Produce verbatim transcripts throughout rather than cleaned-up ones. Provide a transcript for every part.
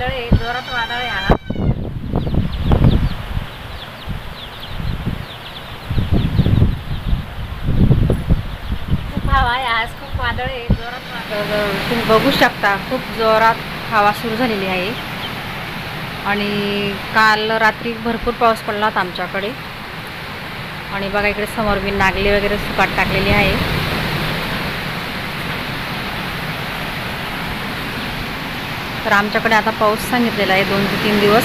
वादळ आहे, जोरात वादळ आहे आज. खूप हवा आहे आज, खूप वादळ आहे, जोरात वादळ. तुम्ही बघू शकता खूप जोरात हवा सुरू झालेली आहे. आणि काल रात्री भरपूर पाऊस पडला होता आमच्याकडे. आणि बघा इकडे समोर मी नागली वगैरे सुकाट टाकलेली आहे. तर आमच्याकडे आता पाऊस सांगितलेला आहे दोन ते तीन दिवस.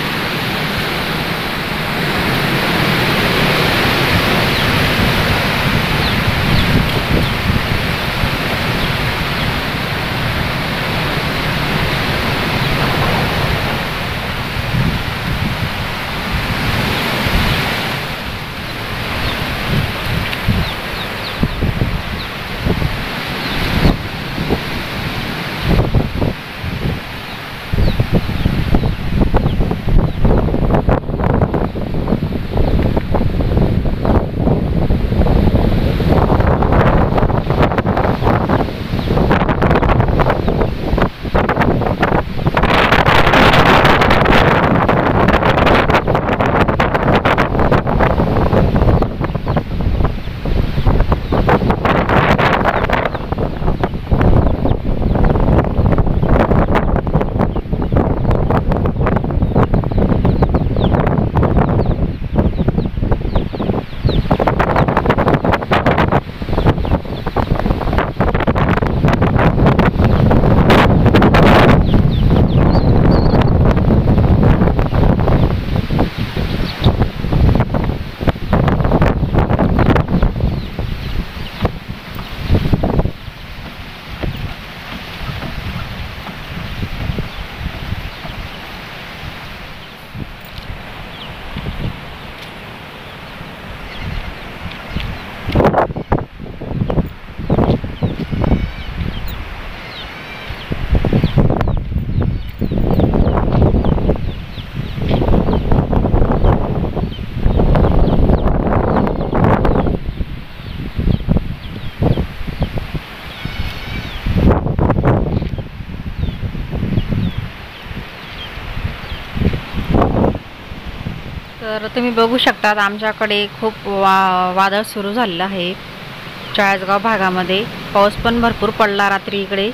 तर तुम्ही बघू शकता आमच्याकडे खूप वा वादळ सुरू झालेलं आहे. चाळीसगाव भागामध्ये पाऊस पण भरपूर पडला रात्री इकडे.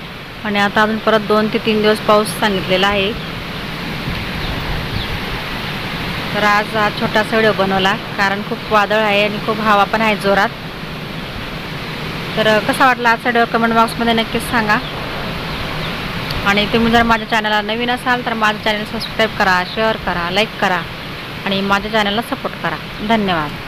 आणि आता अजून परत दोन ते तीन दिवस पाऊस सांगितलेला आहे. तर आज हा छोटासा व्हिडिओ बनवला कारण खूप वादळ आहे आणि खूप हवा पण आहे जोरात. तर कसा वाटला आजचा व्हिडिओ कमेंट बॉक्समध्ये नक्कीच सांगा. आणि तुम्ही जर माझ्या चॅनलला नवीन असाल तर माझं चॅनल सबस्क्राईब करा, शेअर करा, लाईक करा आणि माझ्या चॅनलला सपोर्ट करा. धन्यवाद.